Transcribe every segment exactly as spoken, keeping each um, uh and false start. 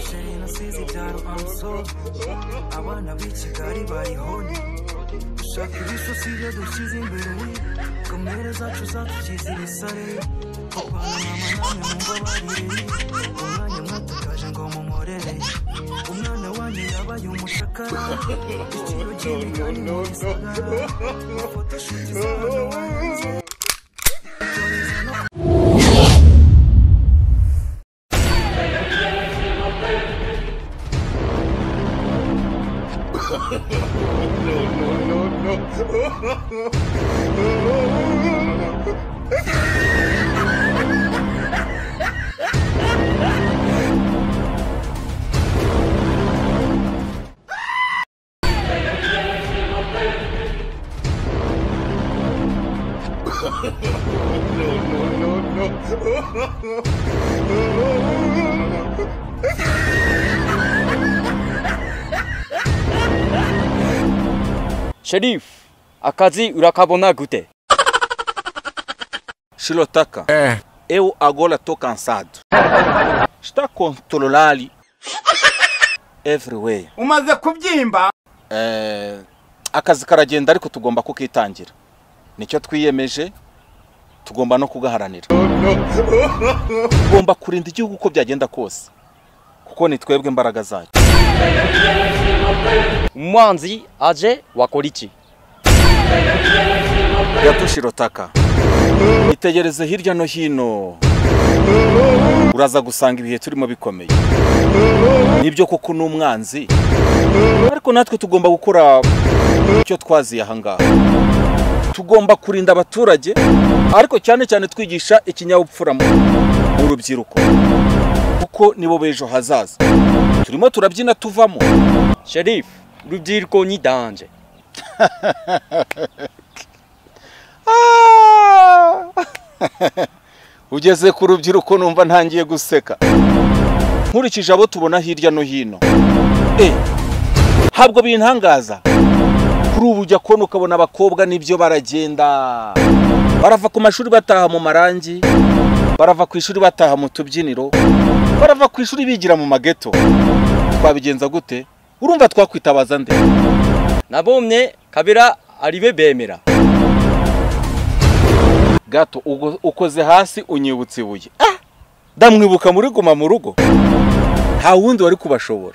sheri nasize ibyaro amuso abana b'i Kigali barihoni dushaka ibisosi byo dushyize imbere kamere zacu zatugize ibisare papa na mama namwe mumbabarire umwanya muto kaje ngo mumorere umwana wanjye yabaye umushakara ikiro cy'imigani mu gisagara photoshoot z'abantu wanjye Sharif, akazi urakabona gute? Shilotaka. Eh. Eu agora tô cansado. Está controlado everywhere. Umaze kubyimba? Eh, akazi karagenda ariko tugomba kukitangira. Nicyo twiyemeje tugomba no kugaharanira. Tugomba kurinda igihugu uko byagenda kose. Kuko ni twebwe imbaraga zacu. Umwanzi aje wakora iki? Yatushirotaka. Itegereze hirya no hino. Uraza gusanga ibihe turimo bikomeye. Nibyo koko n'umwanzi. Ariko natwe tugomba gukora icyo twaziye aha ngaha. Tugomba kurinda abaturage ariko cyane cyane twigisha ikinyabupfura mu rubyiruko. Kuko nibo bejo hazaza. Turimo turabyina tuvamo. Sharif, rubyiruko ni danje. Ugeze ku rubyiruko numva ntangiye guseka. Nkurikije abo tubona hirya no hino. Eh, habwo bintangaza. Kuri ubu ujya kubona ukabona abakobwa nibyo baragenda. Barava ku mashuri bataha mu marangi. Barava ku ishuri bataha mu tubyiniro. Barava ku ishuri bigira mu mageto. Twabigenza gute? Urumva twakwitabaza nde? Nabomye Kabira aribe bemera. Gato ukoze hasi unyibutse ibuye. Ah! Ndamwibuka muri guma mu rugo. Nta wundi wari kubashobora.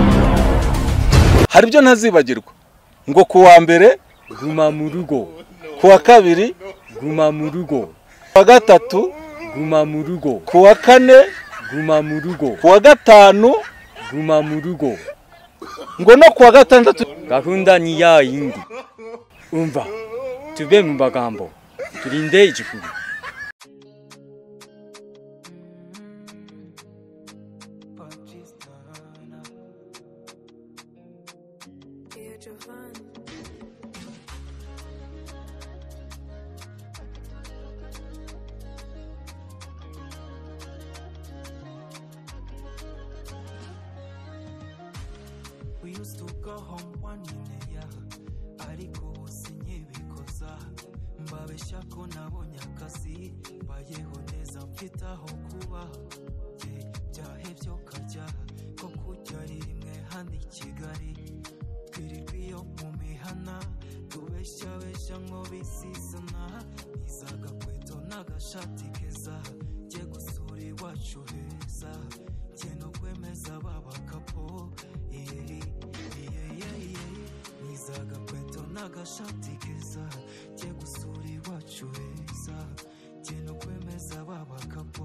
Hari byo ntazibagirwa. Ngo kuwa mbere guma mu rugo. Kuwa kabiri guma mu rugo. Kuwa gatatu guma mu rugo. Kuwa kane guma mu rugo. Kuwa gatanu guma mu rugo. Ngo no kuwa gatandatu gahunda ni ya yindi. Umva, tube mu bagambo. Turinde igikuru. We used to go home one year, ariko usinye bikoza mbabeshya ko nabonye akazi bayeho neza mfite aho kuba byahebye ukajya ko kujya rimwe handi Kigali twirirwa iyo mu mihana tubeshyabeshya nko bisizana izagakweto n'agashati keza jye gusura iwacu heza jye no kwemeza babakapo nizagakweto n'agashati keza jye gusura iwacu heza jye no kwemeza babakapo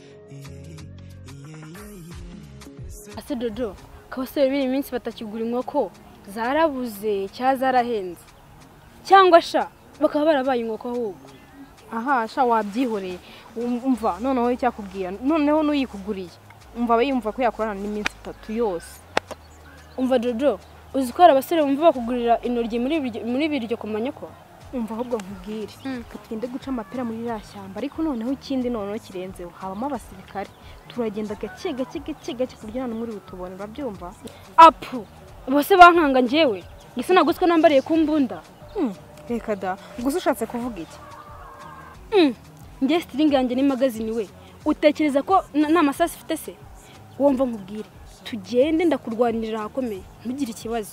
Ase Dodo kabasore biri iminsi batakigura inkoko zarabuze cya zarahenze cyangwa sha bakaba barabaye inkoko ahubwo. Aha sha wabyihoreye umva noneho icyakubwira noneho n'uyikuguriye umva bayumva ko yakorana n'iminsi itatu yose. Umva Dodo uzi ko abasore bumva bakugurira inoryi muri muri biryo komanya ko umva ahubwo nkubwire katugende guca amapera muri rashyamba ariko noneho ikindi noneho kirenzeho habamo abasirikare turagenda gake gake gake gake kugira ngo muri butubone babyumva apu bose bankanga njewe gise naguswe nambariye kumbunda. Hmm reka da gusa ushatse kuvuga iki? Hmm nge string yanjye ni magazine we utekereza ko nta masasi ufite se wumva nkubwire tugende ndakurwanirira ahakomeye ntugire ikibazo.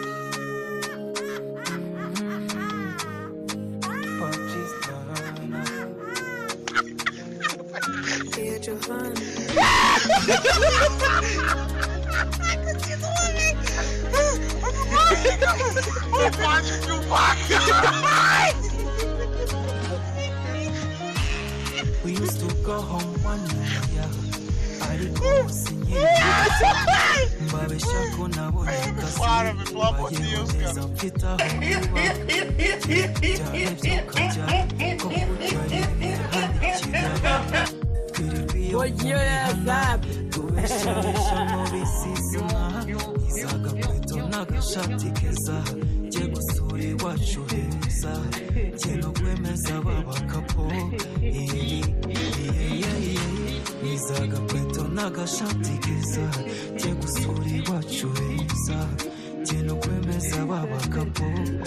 We used to go home one night, yeah. Ariko musinye mbabesha ko nabonye akazi bageza mfitaho kuba cyane byokajya ko kujya tubeshanisha mu bisizima isaga kwito n'agashati keza jye gusura iwacu heza jye no kwemeza babakapo isaga kwito n'agashati keza jye gusura iwacu heza jye no kwemeza babakapo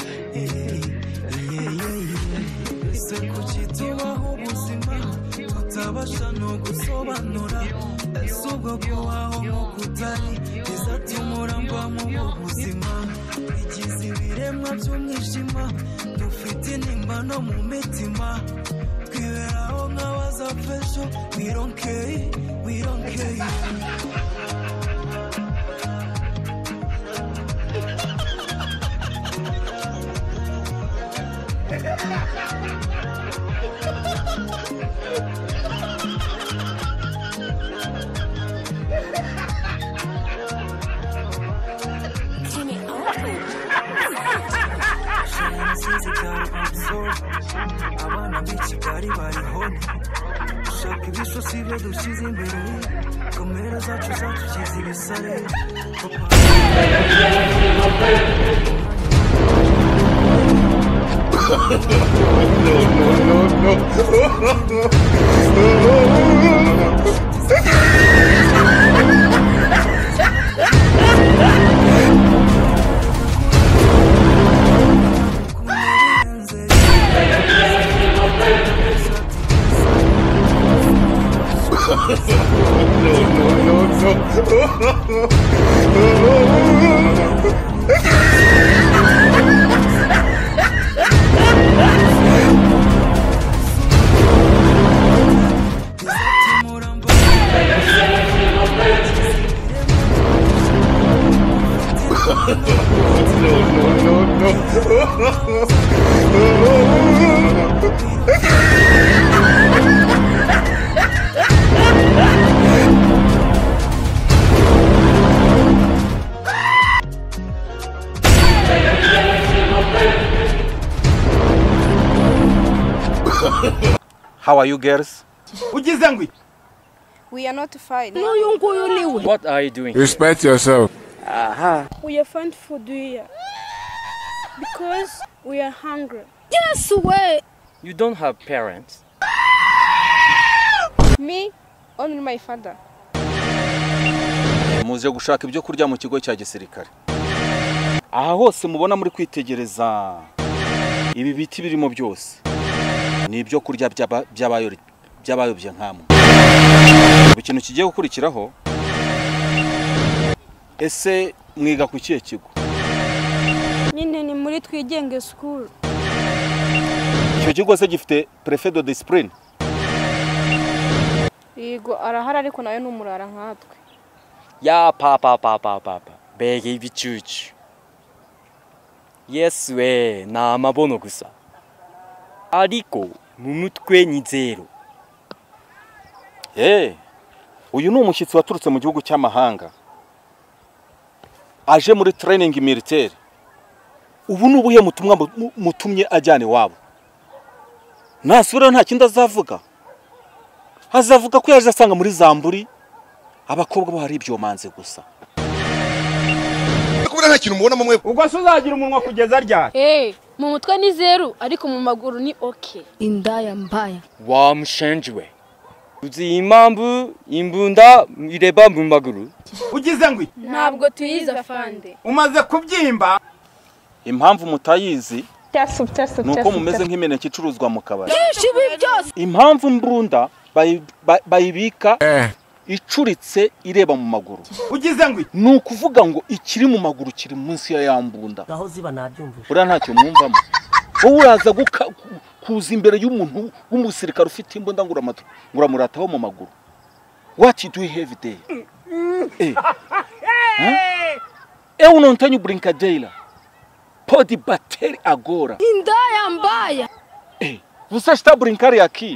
ese kuki tubaho ubuzima tutabasha no gusobanura ese ubwo kubaho nk'ukutari bizatumura mva mu buzima igize ibiremwa by'umwijima dufite intimba no mu mitima twiberaho nk'abazapfejo we don't care we don't care. Abana b'Ikigali barihoni ushaka ibisosi byo dushyize imbere kamera zacu zatugize ibisare How are you girls? We are not fine. What are you doing? Respect yourself. Aha. We are found food here because we are hungry. Yes, way. You don't have parents? Me, only my father. Muze gushaka ibyo kurya mu kigo cya gisirikare. Aha hose mubona muri kwitegereza ibi biti birimo byose. Ni ibyo kurya by'abayobye by'abayobye nkamwe. Ikintu kigiye gukurikiraho ese mwiga ku kihe kigo? Nyine ni muri twigenge school. Icyo kigo se gifite prefet de discipline? Yego arahara ariko nayo numurara nkatwe. Ya papa papa papa. Bege ibicucu. Yes we na amabono gusa. Ariko mu mutwe ni zero. Eh. Uyu ni umushyitsi waturutse mu gihugu cy'amahanga. Aje muri training militaire. Ubu nubuye mutumwa mutumye ajyane wabo. Nasubira nta kindi azavuga. Azavuga ko yaje asanga muri Zamburi abakobwa bo hari ibyo manze gusa. Kubura nta kintu mubona mumwe. Ubwo suzagira umunwa kugeza ryari? Eh, mu mutwe ni zero ariko mu maguru ni okay. Indaya mbaya. Wa mushenjwe. Uzi impamvu imbunda ireba mu maguru? Ugize ngwi? Ntabwo tuyiza fande. Umaze kubyimba? Impamvu mutayizi Tasu tasu. nuko mumeze nk'imeneke icuruzwa mu kabari. Shibi byose. Impamvu mbunda bayibika Eh. icuritse ireba mu maguru. Ugize ngo Ni ukuvuga ngo ikiri mu maguru kiri munsi ya yambunda. Gaho ziba nabyumvise. Ura ntacyo mwumvamo. Wowe uraza guka kuza imbere y'umuntu w'umusirikare ufite imbunda ngura amato ngura murataho mu maguru. What do you have there? Eh. Eh unontanyu brincadeira. Pode bater agora. Indaya mbaya. Eh, você está brincando aqui?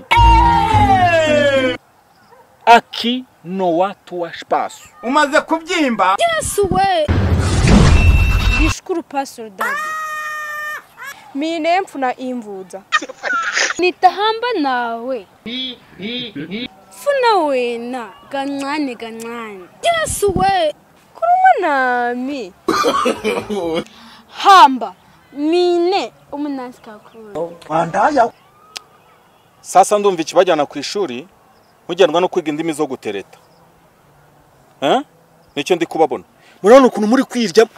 Aqui não há tua espaço. umaze kubyimba. Yes we. Bishukuru pastor dad. Mine mfuna imvuza. Nitahamba nawe. Funa wena gancane gancane. Yes we. Kuruma nami. Hamba mine umunasi kakuru. Andaya. Sasa ndumva ikibajyana ku ishuri mujyanwa no kwiga indimi zo gutereta. Eh? Nicyo ndi kubabona. Murabona ukuntu muri kwirya.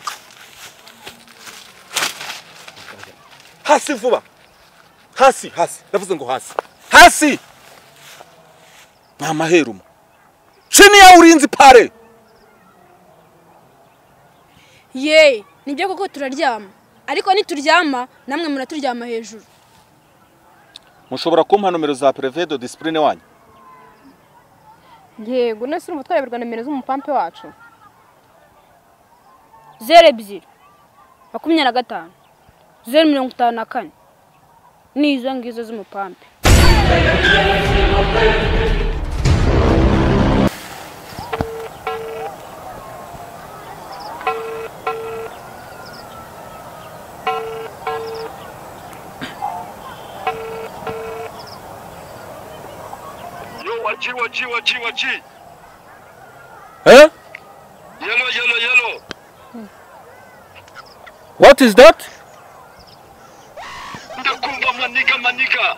Hasi vuba. Hasi, hasi. Ndavuze ngo hasi. Hasi. Nta maherumo. Chini ya ulinzi pale. Ye, nibyo koko turaryama. Ariko nituryama namwe muraturyama hejuru. Mushobora kumpa nomero za préfet de discipline wanyu. Yego nese urumva twayoberwa nimero z'umupampe wacu. Zero ebyiri. Makumyabiri na gatanu. Zero mirongo itanu na kane. Nizo ngizo z'umupampe. Wachi, wachi, wachi, wachi. Eh? Yellow, yellow, yellow. What is that? Ndakumva maniga, maniga.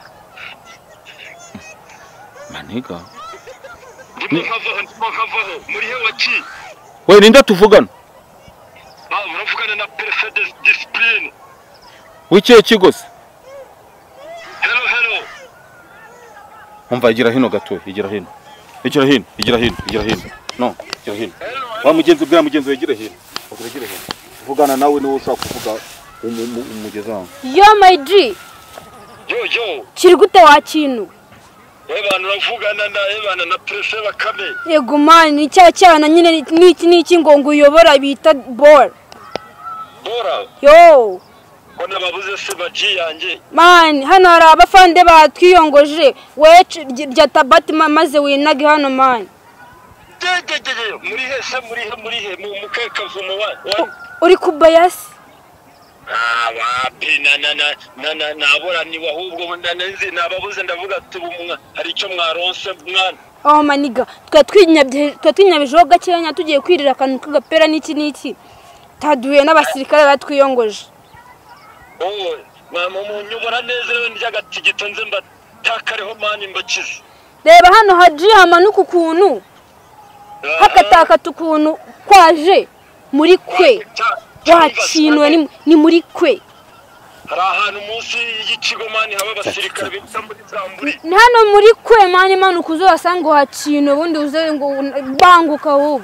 Maniga. Ndimo nkavaho, ndimo nkavaho. Muri he wachi? We ninde tuvugana? Ah, muravugana na préfet de discipline. Wikiye kigose? Hello, hello. Umva igira hino gato, igira hino. Igira hino, igira hino, igira hino. No, igira hino. Wa mugenzi bwa mugenzi wegira hino. Ugira igira hino. Vugana nawe niwe ushaka kuvuga umugeza. Yo my G. Yo, yo. Kiri gute wakintu? Ebana uravugana na ebana na préfet bakame. Yego man, ni cya cyana nyine niki niki ngo nguyobora bita ball. Bora. Yo. Bona babuze se baji yanjye. Man, hano hari abafande batwiyongoje. We rya tabati maze winage hano man. Jejeje, muri he se muri he muri he mu mukekavumo wa. Uri kubayasi? Ah, wapi na na na na na nabora ni wahubwo ndanenze nababuze ndavuga tubumwa hari icyo mwaronse mwana. Oh maniga, twa twinyabye twa twinyabijeho gakenya tugiye kwirira akantu kagapera niki niki. Taduye n'abasirikare batwiyongoje. Oh, mama munyobora neza rero ndyagatsigito nze mbatakareho mani mbakize. Reba hano haji hamanuka ukuntu. Hakataka tukuntu kwaje muri kwe. Wakinwe ni, ni muri kwe. Hari ahantu munsi y'ikigo mani haba abasirikare bita muri Zamburi. Hano muri kwe mani manu kuzosanga hakinwe ubundi uze ngo banguka ahubwo.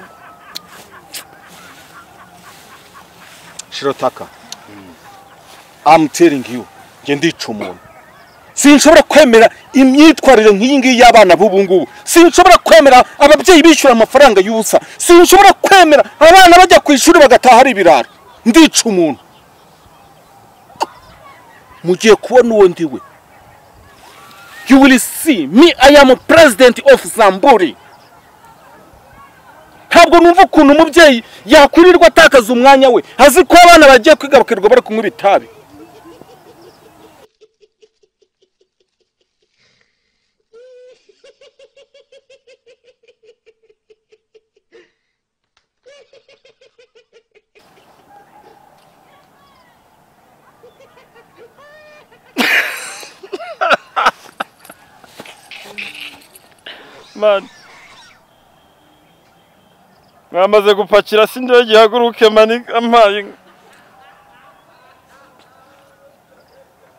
Shirotaka. I'm telling you, nge ndica umuntu. Sinshobora kwemera imyitwarire nk'iyi ngiyi y'abana b'ubu ngubu. Sinshobora kwemera ababyeyi bishyura amafaranga y'ubusa. Sinshobora kwemera abana bajya ku ishuri bagataha ari ibirara. Ndica umuntu. Mugiye kubona uwo ndiwe. You will see me, I am president of Zamburi. Ntabwo numva ukuntu umubyeyi yakwirirwa atakaza umwanya we. Azi ko abana bagiye kwigarukirwa bari kunywa ibitabi. Man, mwamaze gupakira sindyo gihaguruke mani ampaye.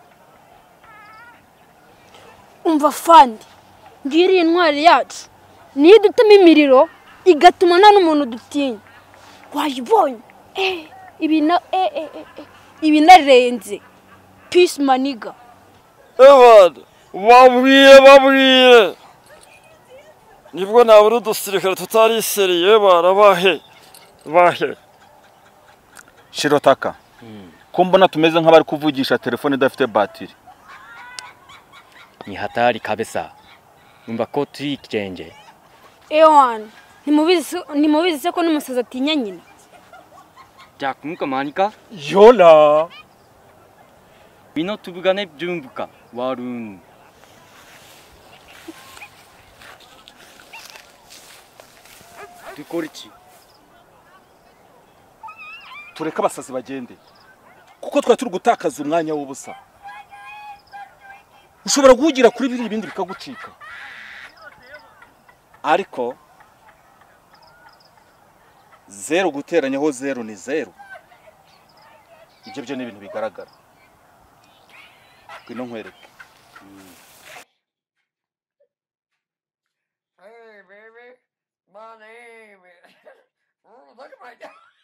Umva fandi, ngiri intwari yacu. niyo idutema imiriro igatuma nta n'umuntu dutinya wayibonye eh ibi na eh eh eh ibi narenze peace maniga Evan babwiye babwiye nibwo nabura udusirikare tutariseriye barabahe bahe Shirotaka ko mbona tumeze nk'abari kuvugisha telefone idafite batiri. Ni hatari kabisa. Umva ko turi ikirenge. ewan nimubizi nimubizi se ko n'umusaza atinya nyina Byakumuka manika Yola bino tuvugane byumvuka warun. Dukora iki? tureka abasazi bagende kuko twa turi gutakaza umwanya w'ubusa. Ushobora guhugira kuri biri ibindi bikagucika. Ariko zero guteranyaho zero ni zero. Ibyo byo ni ibintu bigaragara. Kwino nkwereke. Hey baby, my name is... Oh, look at my...